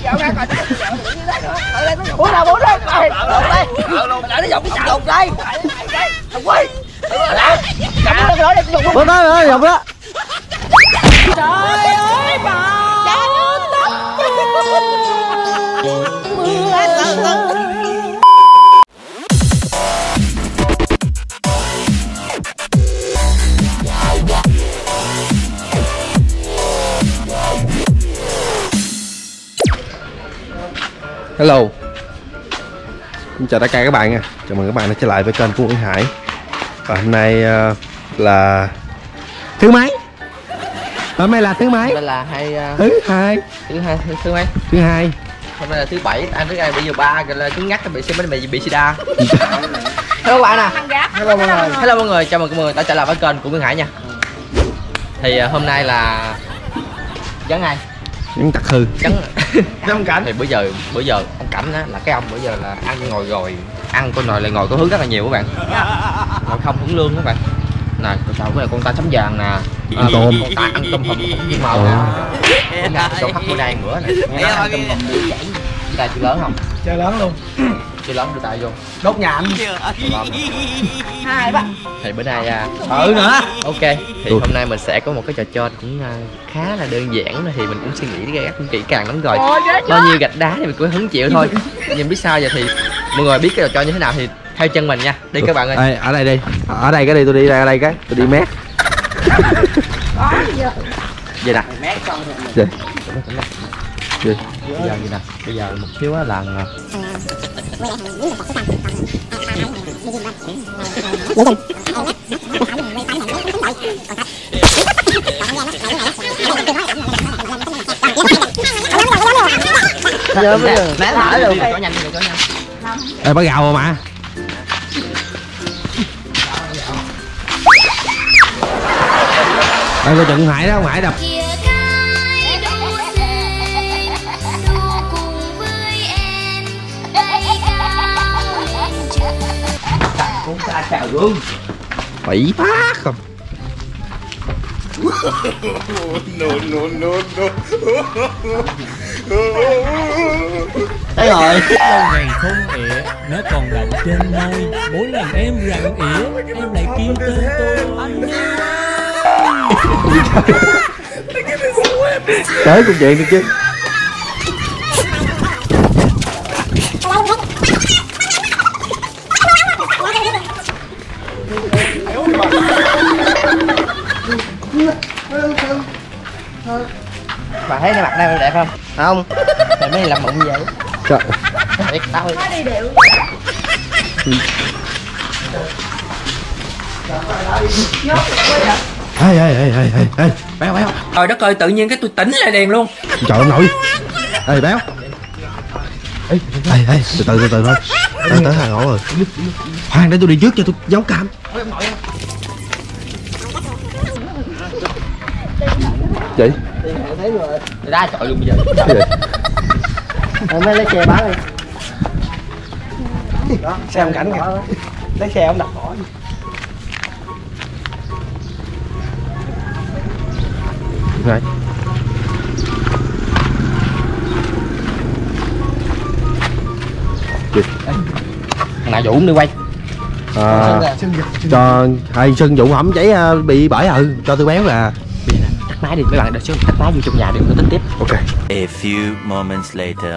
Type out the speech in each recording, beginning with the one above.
dạo ra coi bố đâu đây lại nó dọc cái chậu đây thằng Quy bố nói dọc đó. Trời ơi bà Hello, xin chào tất cả các bạn nha. Chào mừng các bạn đã trở lại với kênh của Nguyễn Hải. Và hôm nay là thứ mấy? Hôm nay là thứ mấy? Đây là thứ hai. Thứ hai. Hôm nay là thứ bảy, anh thứ hai bây giờ 3 rồi là cứng ngắc bị sida. Hello các bạn nè. Hello mọi người. Hello mọi người, chào mừng mọi người đã trở lại với kênh của Nguyễn Hải nha. Thì hôm nay là vắng ai? Vắng Tặc Hư. Vắng Cảnh. Thì bữa giờ ông Cảnh á là cái ông bữa giờ là ăn ngồi rồi, ăn con nồi lại ngồi có hướng rất là nhiều các bạn. Ngồi không hưởng lương các bạn. Này, sau cái này con ta chấm vàng nè. Tôm, con ta ăn tôm hùm cũng viên màu nè. Số khách bữa nay nữa này. Nghe nói ăn tôm hùm đi chảy. Tay chưa lớn không? Chơi lớn luôn. Chưa lớn đưa tay vô. Đốt nhà anh. Hai bác. Thì bữa nay nữa. Ok, thì hôm nay mình sẽ có một cái trò chơi cũng khá là đơn giản, thì mình cũng suy nghĩ ra cũng kỹ càng lắm rồi. Bao nhiêu gạch đá thì mình cũng hứng chịu thôi. Nhưng biết sao giờ thì mọi người biết cái trò chơi như thế nào thì theo chân mình nha. Đi các bạn ơi. Ở đây đi. Ở đây cái đi, tôi đi ra đây cái. Tôi đi mét. Vậy nè. Vậy. Bây giờ gì nè. Bây giờ một xíu á là mẹ thở luôn. Có nhanh. Ê, bắt gào rồi mà. Đây coi chừng Hải đó, Hải đập. Cũng ta chào gương. Quỷ phát không. No. Đấy rồi. Lâu ngày không ỉa, nó còn đậm trên môi. Mỗi lần em rặn ỉa, em lại kêu tên tôi. Tới công chuyện đi chứ. Bà thấy cái mặt này đẹp không? Không. Thì mấy làm mụn như vậy. Trời. Thiệt tao đi điệu. Ê, béo. Trời đất ơi, tự nhiên cái tôi tỉnh lại đèn luôn. Trời ông nội. Ê, béo. Ê, từ từ thôi. Tới hàng ổ rồi. Khoan để tôi đi trước cho tôi giấu cam. Chị? Thấy rồi. Ra chọi luôn bây giờ. Rồi mới lấy xe bán đi. Đó, xe ông Cảnh kìa. Lấy xe ông đặt bỏ. Rồi. Thằng nào Vũ đi quay. Cho hay Sơn Dũng hổng cháy bị bể cho tôi béo là. Tắt máy đi mấy bạn, đợi xíu tắt máy vô trong nhà đi tôi tính tiếp. Ok. A few moments later.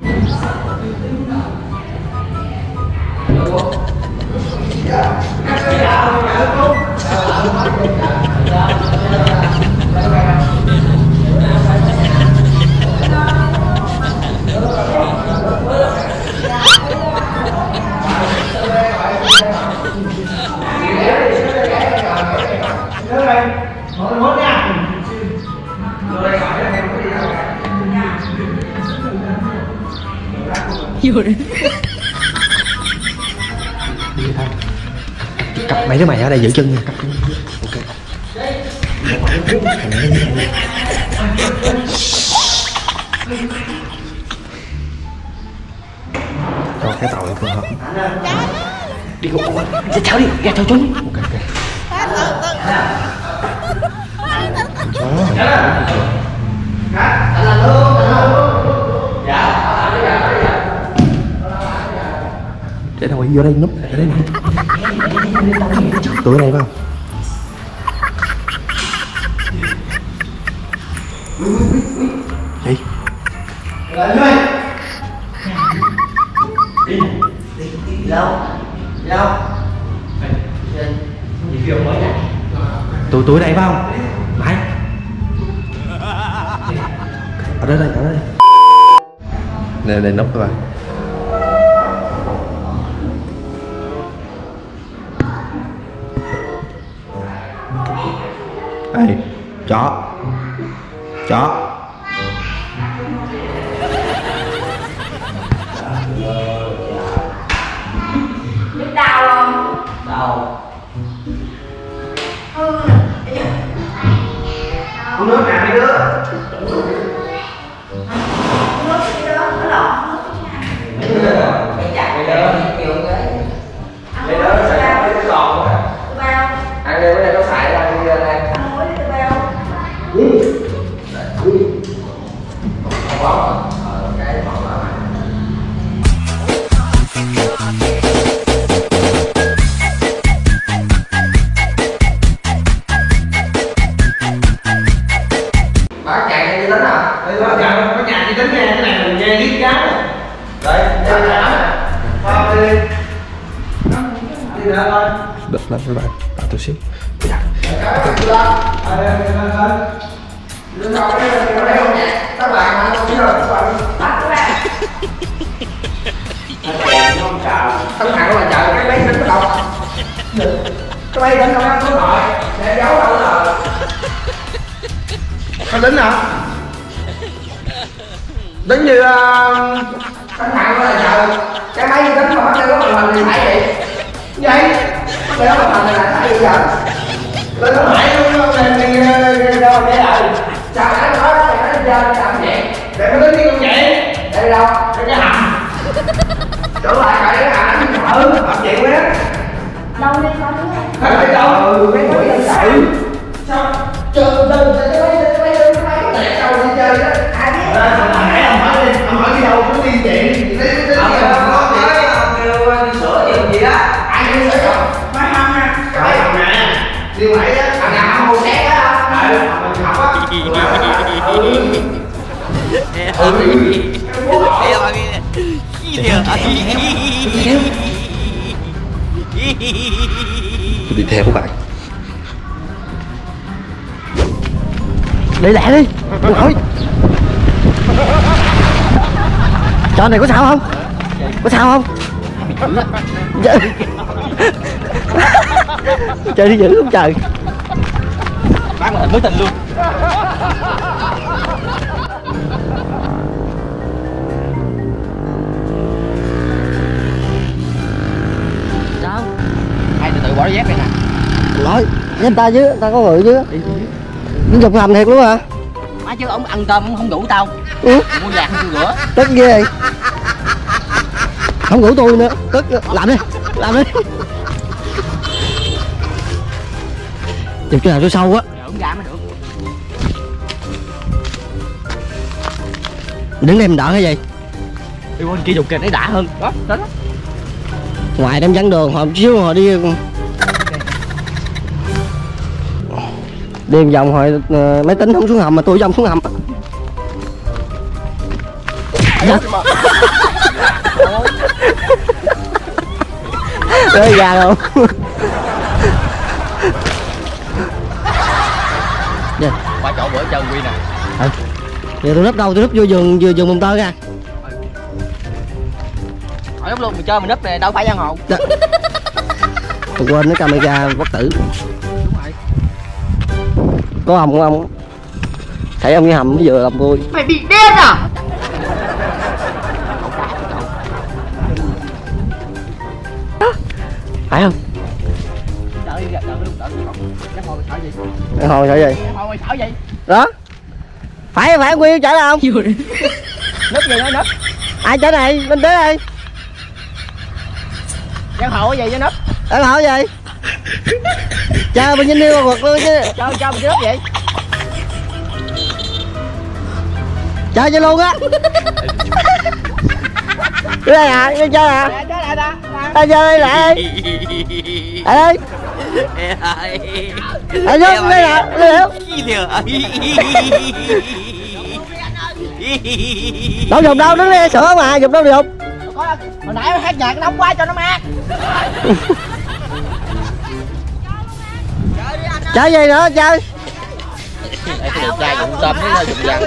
Cặp mấy đứa mày ở đây giữ chân nha. Cặp. Ok. Rồi cái tàu này phù hợp. Đi ngủ ra cháo đi, ra cháo chúng. Ok. rồi, vô đây núp ở đây nè. Tụi này phải không? Gì? Tụi đây phải không? Mày ở đây, ở đây. Đây núp các bạn. Đây, chó. Biết đau không? Đâu? Uống nước nè mấy đứa. nước đi đó, nó lộn. Cái chặt mấy đứa kêu cái. Mấy đứa xài mấy cái còn quá. Bao. Ăn đi, mấy đứa có xài ra đi đây. Ăn muối đi bao. Cái còn lại. Bác nhà nghe đi tính à? Bác nhà đi tính nghe, cái này mình nghe liếc cá nè. Đấy, đây là nè. Thôi đi. Đi ra thôi. Được lắm các bạn, tạo tôi xíu. Các bạn không biết rồi, các bạn. Tấm hàng là chờ cái máy tính có đâu. Cái máy tính không có số nội, để giấu đâu rồi. Có tính hả? Tính như tấm hàng là chờ cái máy tính mà bắt đầu có màn hình thì phải gì? Vậy? Cái đó màn hình là phải gì vậy? Lên nó phải luôn lên đi đâu để lại. Sao cái nói đó mày nói ra làm vậy? Để nó tính đi con vậy. Để đâu? Để cái hầm. Trở lại cái hầm nó sợ, làm chuyện quá. Đâu đi con đứa. Phải đâu? Mấy quỷ nó sợ. Sao? Chờ từ cái máy tẹt đâu đi chơi đó. Ai biết? Nãy ông hỏi đi đâu cũng đi chuyện. Ông kêu đi sửa chuyện gì đó. Ai đi sửa rồi? Máy hầm nè. Cái máy hầm nè. Đi ngoại á, thằng nào không hôn xét á. Mình học á. Tôi đi theo các bạn. Đi lẹ đi. Đừng hỏi. Trò này có sao không? Có sao không? Chơi đi dữ không trời. Bác mình mới tình luôn. Sao? Hai từ bỏ dép đây nè. Nói với anh ta chứ, anh ta có người chứ. Nó dục hầm thiệt luôn hả? Má chứ ông ăn cơm ông không đủ tao. Ừ. Mua vàng chưa rửa. Tức ghê. Không ngủ tôi nữa, tức làm đi, làm đi. Chụp chỗ nào chỗ sâu á. Ổng ra mới được. Đứng đây mình đợi cái gì? Đi bên kia dùng kìa nó đã hơn. Đó, đó đó. Ngoài đem dẫn đường hồi xíu hồi đi đi vòng hồi máy tính không xuống hầm mà tôi vòng xuống hầm. Rơi ra luôn. Qua chỗ bữa chơi Quy nè. Giờ tôi nấp đâu? Tôi nấp vô vườn mùng tơi ra. Hỏi nấp luôn, mình chơi mình nấp này đâu phải giang hồ. Tôi quên cái camera bất tử. Đúng rồi. Có ông không ông? Thấy ông như hầm nó vừa làm tôi. Mày bị điên à? Phải không? Đợi luôn. Giang hồ sợ gì? Hồi sợ gì? Giang hồ sợ gì? Đó. Phải Nguyên trả lại không? Nấp gì nói nấp. Ai trả này? Bên tới đây. Giang hồ cái gì với nấp? Em hỏi gì? Chờ bên Vinh yêu quật luôn chứ. Cho mình nấp vậy. Chờ cho luôn á. Đây à, chơi à. Chơi lại ta. Ai chơi lại đây. Ai giúp đây nè, đâu dùng đâu, đứng đây sửa mà, dùng đâu được. Hồi nãy hát nhạc nóng quá cho nó mát. Chơi gì nữa chơi? Đây cái đường trai cũng tôm với dùng vàng.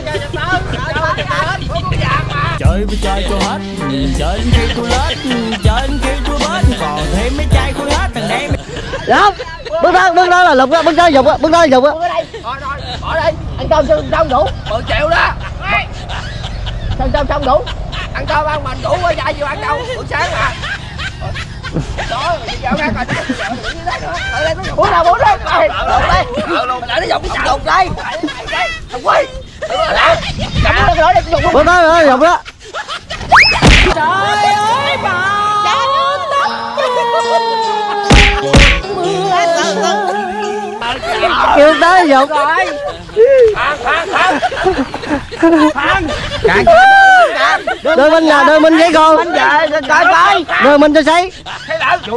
Chơi với chơi cho hết, chơi đến khi tôi lết, chơi đến khi tôi bết, còn thêm mấy chai tôi hết thằng em. Đó, bước đó là lục đó, bước đó dục á, bước đó dục á. Bỏ đây, ăn cơm xong đủ, 10 triệu đó. Xong đủ. Ăn cơm ăn mình đủ quá dài vô ăn đâu, buổi sáng mà. Đó, giờ ra coi Bún đâu, đây. Lại nó dùng cái chậu đây. Thằng Quy. Bước đó dục đó. Trời ơi bà. Kêu tới dục. Đưa mình nè, đưa mình với cô. Coi. Đưa mình cho sấy. Vụ.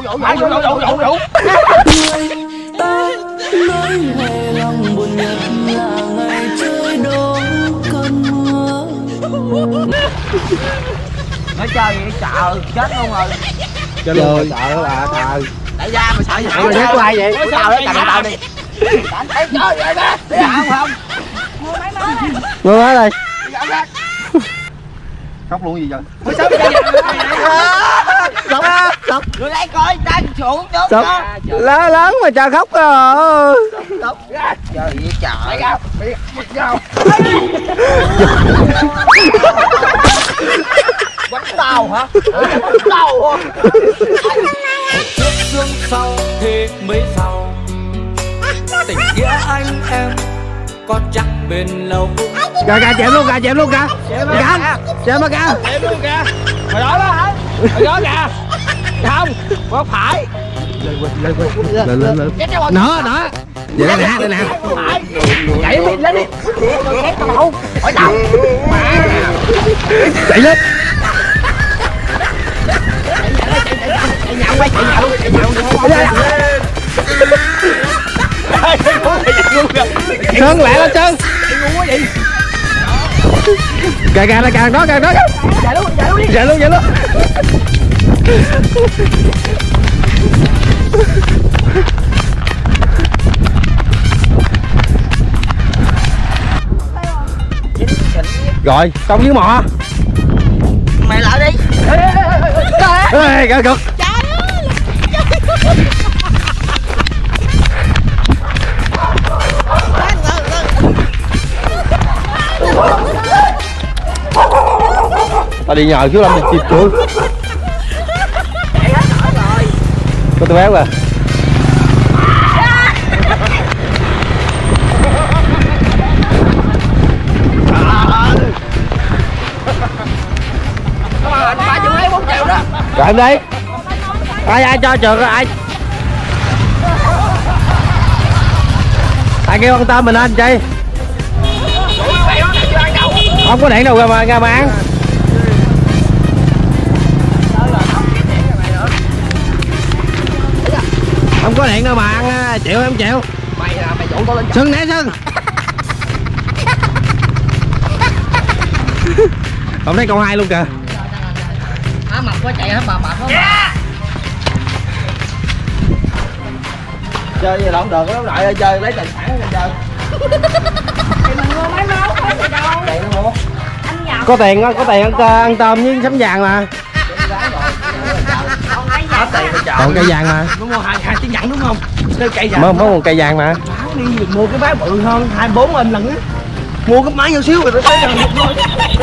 Nói chơi vậy chợ chết luôn rồi. Chơi luôn chợ là trời. Đại gia mày sợ gì? Mày ghét của ai vậy? Ủa sao đấy, cầm tao đi. Anh thấy chơi vậy đó. Đi không? Ngồi hết rồi. Khóc luôn gì vậy? Sốc. Người lấy coi đang xuống trước Sốc. Lớn mà trời khóc rồi. Chơi vậy trời. Quánh tàu hả? Quánh tàu hả? Trước sương sau thì mới sau, tình nghĩa anh em có chắc bền lâu. Kìa chém luôn kìa. Chém mà kìa. Hồi đó hả? Hồi đó kìa. Không, có phải. Lên. Nữa. Vậy đây nè. Chạy lên đi. Két tao đâu? Hỏi đâu? Chạy lên. Sơn lẹ lên Sơn. Càng đó. Chạy luôn. Rồi, xong dưới mò. Mày lại đi. Ê, cực. Tao đi nhờ chú Lâm thì chịp chuối. Có tôi béo à. Rồi em đi. Ai cho trường rồi ai kêu ăn tôm mình anh chi. Không có điện đâu ra mà ăn. Không có điện đâu mà ăn, chịu em chịu. Mày dụ tao lên. Sưng nè Sưng. Không thấy câu 2 luôn kìa. Mập quá chạy hả bà không? Chơi gì lộn đường lắm lại chơi lấy tài sản ra chơi. Thì mình mua máy máu có gì đâu. Tiền nó mua. Anh nhậu. Có tiền ăn tôm với sắm vàng mà. Hết tiền rồi trời. Còn cây vàng mà. Nó mua hai chiếc nhẫn đúng không? Cái cây vàng. Mới một cây vàng mà. Báo đi mình mua cái máy bự hơn 24 inch lần á. Mua cái máy nhỏ xíu rồi nó tới gần một thôi.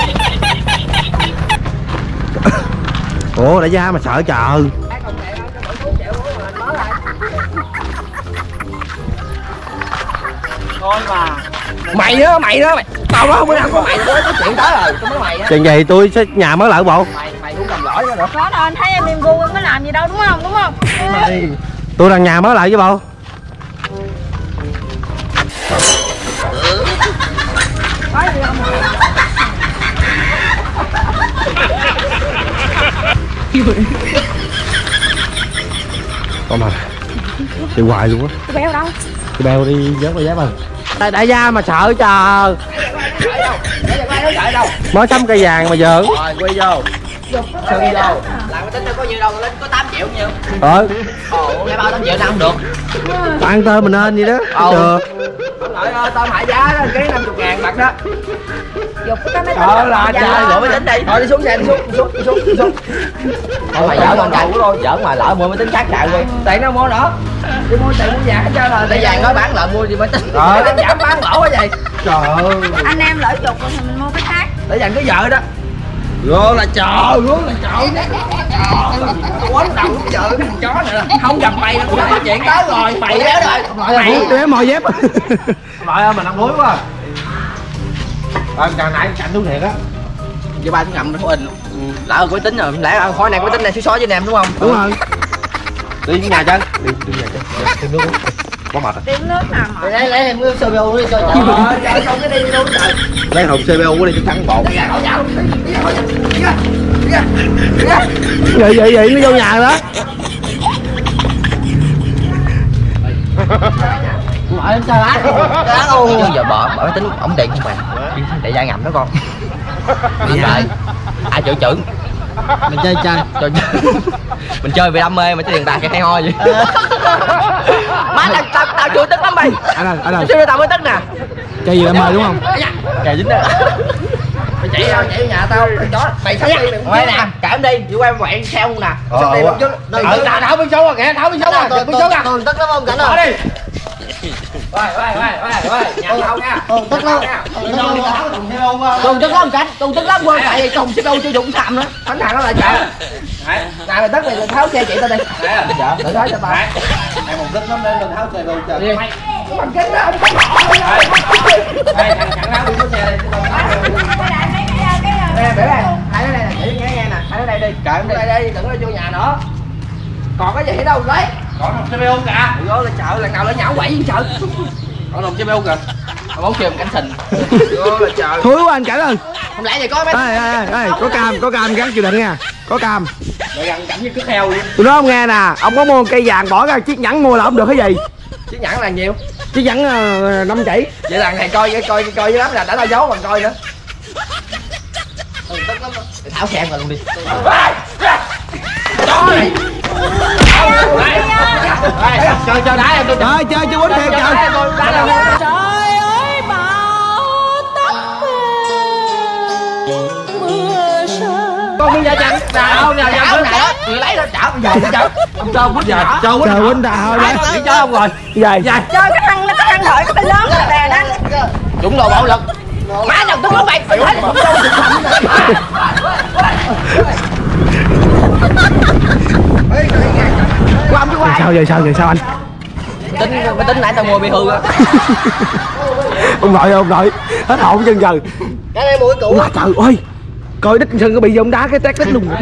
Ủa đại gia mà sợ chờ. Thôi mà. Mày đó mày. Tao đó không có có mày tới chuyện tới rồi, tao nói mày á. Chuyện gì tôi sẽ nhà mới lợi bộ. Mày cũng cầm lỗi đó nữa. Có đâu anh thấy em niềm gu em mới làm gì đâu đúng không? Mày. Tôi đang nhà mới lợi với bộ. Có gì không? Con mà đi hoài luôn á. Cái béo đâu? Cái beo đi vớt cái giáp rồi. Đại gia mà sợ chờ. Mới sắm cây vàng mà giỡn. Rồi quay vô. Sưng vô. Làm cái tính có nhiêu đâu, lên có 8 triệu nhiêu. Ồ, cái bao 8 triệu nào không được. Ăn tôm mình nên vậy đó. Lợi tôm hại giá đó, ký 50.000 bạc đó. Dục cái máy tính. Là chơi lựa máy tính đi. Thôi đi xuống xe, đi xuống. Thôi mày giỡn con trai giỡn mà lỡ mua máy tính khác chạy đi. Tiền đâu mua nữa. Đi mua tiền mua vàng hết trơn rồi. Tại vàng nói bán lợn mua gì máy tính. Máy tính giảm bán lỗ quá vậy. Trời ơi. Anh em lỡ dục rồi thì mình mua cái khác. Để dành cái vợ đó. Luôn là trời. Quánh đầu cái vợ cái thằng chó này là không gặp mày cũng có chuyện tới rồi. Mày béo rồi. Mày bé mò dép. Trời ơi mình ăn muối quá. Chàng này cạnh đúng thiệt á. Với ba xuống ngầm nó in. Lỡ có tính rồi, lẽ khói này có tính này xíu xói với anh em đúng không? Đúng rồi. Đi nhà chân. Đi nhà chân. Tìm nước uống. Quá mệt rồi. Tìm nước nào mà. Lấy em cái CPU đi cho trời. Xong cái đi luôn trời. Lấy hộp CPU đi cho thắng bột. Vậy nó vô nhà đó. Mở em chơi lá luôn. Chứ giờ bỏ máy tính ổng điện không à. Để ra ngầm đó con. Đi lại. Ai chữ. Mình chơi. Mình chơi vì đam mê mà chơi tiền bạc cái hay ho vậy. Má tao chưa tức lắm mày. Anh ơi. Chưa tao mới tức nè. Chơi gì đam mê đúng không? Kè dính đó. Mày chạy nhà tao chó mày sắp đi mày nè cản đi đi quay quẹn theo nè sắp đi một chút tháo biên số rồi kìa tháo biên số rồi biên số kìa tôi tức lắm không cảnh rồi đi nhà tao nha tức lắm cùng tức lắm cảnh cùng tức lắm quên tại vì cùng đâu chưa dụng xàm nữa thằng nó lại chạy này mày tức mày tháo xe chị tao đi dạ tự tháo cho tao mày một tức lắm nên mình tháo xe luôn trời bằng kính đó ông đây thằng tháo biên số xe đi nè để đây hai đứa đây nè để nghe nè hai đứa đây đi kệ đây đi đừng có vô nhà nữa còn cái gì đâu lấy còn nồng CPU kìa vô là chợ lần nào lại nhão quậy với chợ còn nồng CPU kìa bóng chìm cảnh sình vô là chợ Thúi quá anh Cảnh ơi. không lẽ gì có mấy Ê, có cam gắn chịu định nha. Có cam. rồi gần cảnh như cứ heo luôn Tôi nói ông nghe nè, ông có mua cây vàng bỏ ra chiếc nhẫn mua là ông được cái gì? chiếc nhẫn là nhiều Chiếc nhẫn 5 chỉ. vậy là thầy coi với lắm là đã tao giấu bằng coi nữa tức lắm tháo xe rồi luôn đi chơi đá em tôi Chơi quýnh thiệt trời. Trời ơi bão táp mưa sớm. con đi ra chân nào nhà chảo này đó người lấy nó chảo bây giờ chảo ông cho quýnh giờ cho Quýnh ta thôi đó. đi cho ông rồi Dài. Chơi cái thằng thổi cái tay lớn cái đè đó. chúng đồ bạo lực má đâu tôi không mày thấy không đâu qua chứ qua Sao vậy sao anh? máy tính nãy tao mua bị hư á Ông nội hết hồn chân giờ. cái này mua cái cũ Ủa, trời ơi, coi đít sân có bị ông đá cái tét đít luôn.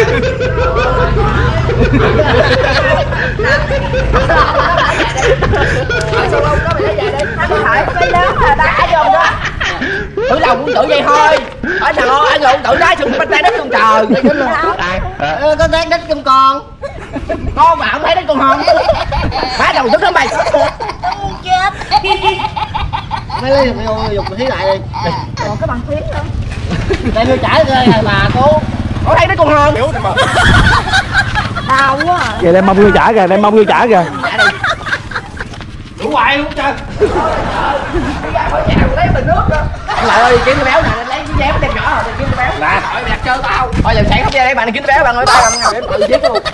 Cái lớn là đá vô đó. tự lòng cũng tự vậy thôi ở thằng ơi anh lộn tự đá xuống bên tay đất luôn trời có tét đít trong con mà không thấy đít con hòn má đầu tức lắm mày Chết. mấy lấy dục thí lại đi Còn cái bằng phiến nữa. đây tôi trả rồi mà cô có thấy đít con hòn Đau quá à. Kìa đem mông vô trả kìa, đủ hoài luôn trời ra khỏi nhà lấy bình nước đó anh lại ơi kiếm cái béo này lấy cái dép đem nhỏ rồi kiếm cái béo là hỏi đặt chơi tao thôi giờ sáng không ra đây bạn kiếm cái béo bạn ơi tao làm ngày để tự giết luôn